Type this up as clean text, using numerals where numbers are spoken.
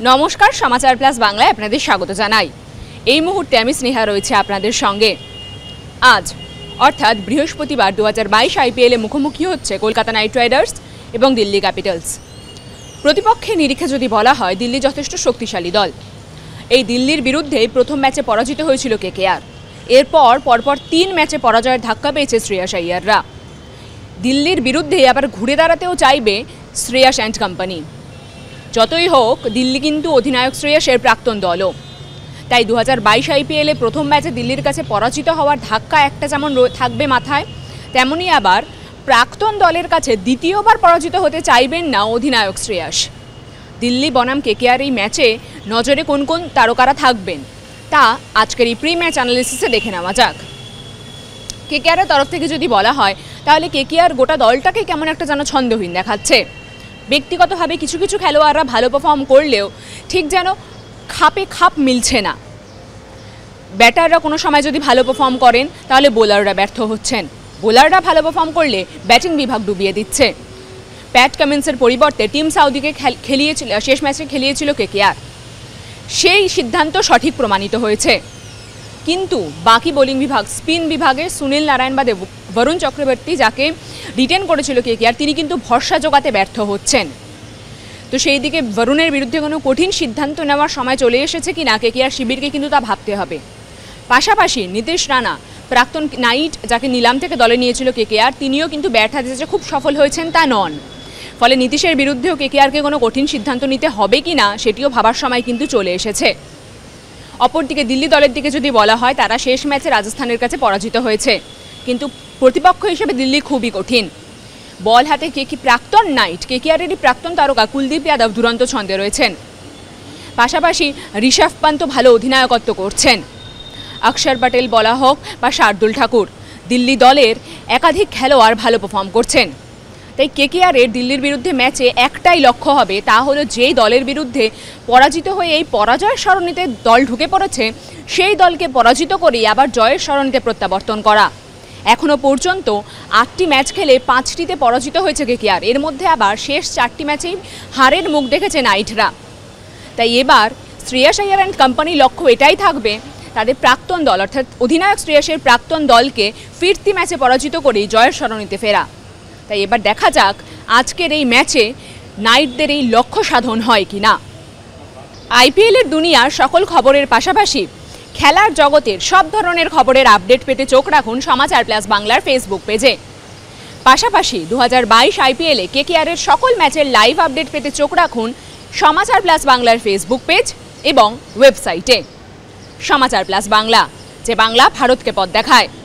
নমস্কার, সমাচার প্লাস বাংলায় আপনাদের স্বাগত জানাই। এই মুহূর্তে আমি স্নেহা রয়েছে আপনাদের সঙ্গে। আজ অর্থাৎ বৃহস্পতিবার 2022 আইপিএলে মুখোমুখি হচ্ছে কলকাতা নাইট রাইডার্স এবং দিল্লি ক্যাপিটালস। প্রতিপক্ষের নিরিখে যদি বলা হয়, দিল্লি যথেষ্ট শক্তিশালী দল। এই দিল্লির বিরুদ্ধে প্রথম ম্যাচে পরাজিত হয়েছিল কেকেআর। এরপর পরপর 3 ম্যাচে পরাজয়ের ধাক্কা পেয়েছে শ্রেয়াস আইয়াররা। দিল্লির বিরুদ্ধে আবার ঘুরে দাঁড়াতেও চাইবে শ্রেয়াস অ্যান্ড কোম্পানি। যতই হোক, দিল্লি কিন্তু অধিনায়ক শ্রেয়াসের প্রাক্তন দলও। তাই 2022 আইপিএলে প্রথম ম্যাচে দিল্লির কাছে পরাজিত হওয়ার ধাক্কা একটা যেমন থাকবে মাথায়, তেমনই আবার প্রাক্তন দলের কাছে দ্বিতীয়বার পরাজিত হতে চাইবেন না অধিনায়ক শ্রেয়াস। দিল্লি বনাম কেকেআর এই ম্যাচে নজরে কোন কোন তারকারা থাকবেন তা আজকের এই প্রি ম্যাচ অ্যানালিসিসে দেখে নেওয়া যাক। কেকেআরের তরফ থেকে যদি বলা হয়, তাহলে কেকেআর গোটা দলটাকে কেমন একটা যেন ছন্দহীন দেখাচ্ছে। ব্যক্তিগতভাবে কিছু কিছু খেলোয়াড়রা ভালো পারফর্ম করলেও ঠিক যেন খাপে খাপ মিলছে না। ব্যাটাররা কোনো সময় যদি ভালো পারফর্ম করেন, তাহলে বোলাররা ব্যর্থ হচ্ছেন। বোলাররা ভালো পারফর্ম করলে ব্যাটিং বিভাগ ডুবিয়ে দিচ্ছে। প্যাট কামিন্সের পরিবর্তে টিম সাউদিকে শেষ ম্যাচে খেলিয়েছিল কেকেআর। সেই সিদ্ধান্ত সঠিক প্রমাণিত হয়েছে। কিন্তু বাকি বোলিং বিভাগ, স্পিন বিভাগে সুনীল নারায়ণ বাদে বরুণ চক্রবর্তী যাকে রিটেন করেছিল কেকেআর, তিনি কিন্তু ভরসা জোগাতে ব্যর্থ হচ্ছেন। তো সেই দিকে বরুণের বিরুদ্ধে কোনো কঠিন সিদ্ধান্ত নেওয়ার সময় চলে এসেছে কিনা কেকেআর শিবিরকে কিন্তু তা ভাবতে হবে। পাশাপাশি নীতিশ রানা, প্রাক্তন নাইট যাকে নিলাম থেকে দলে নিয়েছিল কেকেআর, তিনিও কিন্তু ব্যাট হাতে যে খুব সফল হয়েছেন তা নন। ফলে নীতিশের বিরুদ্ধেও কেকেআরকে কোনো কঠিন সিদ্ধান্ত নিতে হবে কিনা সেটিও ভাবার সময় কিন্তু চলে এসেছে। অপরদিকে দিল্লি দলের দিকে যদি বলা হয়, তারা শেষ ম্যাচে রাজস্থানের কাছে পরাজিত হয়েছে। কিন্তু প্রতিপক্ষ হিসেবে দিল্লি খুবই কঠিন। বল হাতে প্রাক্তন নাইট কেকেআরেরই প্রাক্তন তারকা কুলদীপ যাদব দুরন্ত ছন্দে রয়েছেন। পাশাপাশি ঋষভ পান্ত ভালো অধিনায়কত্ব করছেন। অক্ষর প্যাটেল বলা হোক বা শার্দুল ঠাকুর, দিল্লি দলের একাধিক খেলোয়াড় ভালো পারফর্ম করছেন। তাই কেকেআরের দিল্লির বিরুদ্ধে ম্যাচে একটাই লক্ষ্য হবে, তা হলো যেই দলের বিরুদ্ধে পরাজিত হয়ে এই পরাজয়ের সরণিতে দল ঢুকে পড়েছে, সেই দলকে পরাজিত করেই আবার জয়ের সরণিতে প্রত্যাবর্তন করা। এখনও পর্যন্ত 8টি ম্যাচ খেলে 5টিতে পরাজিত হয়েছে কেকেআর। এর মধ্যে আবার শেষ 4টি ম্যাচেই হারের মুখ দেখেছে নাইটরা। তাই এবার শ্রেয়াস আইয়ার অ্যান্ড কোম্পানির লক্ষ্য এটাই থাকবে, তাদের প্রাক্তন দল অর্থাৎ অধিনায়ক শ্রেয়াসের প্রাক্তন দলকে ফিরতি ম্যাচে পরাজিত করেই জয়ের সরণিতে ফেরা। তাই এবার দেখা যাক আজকের এই ম্যাচে নাইটদের এই লক্ষ্য সাধন হয় কি না। আইপিএলের দুনিয়ার সকল খবরের পাশাপাশি খেলার জগতের সব ধরনের খবরের আপডেট পেতে চোখ রাখুন সমাচার প্লাস বাংলার ফেসবুক পেজে। পাশাপাশি 2022 আইপিএলে কেকেআরের সকল ম্যাচের লাইভ আপডেট পেতে চোখ রাখুন সমাচার প্লাস বাংলার ফেসবুক পেজ এবং ওয়েবসাইটে। সমাচার প্লাস বাংলা, যে বাংলা ভারতকে পথ দেখায়।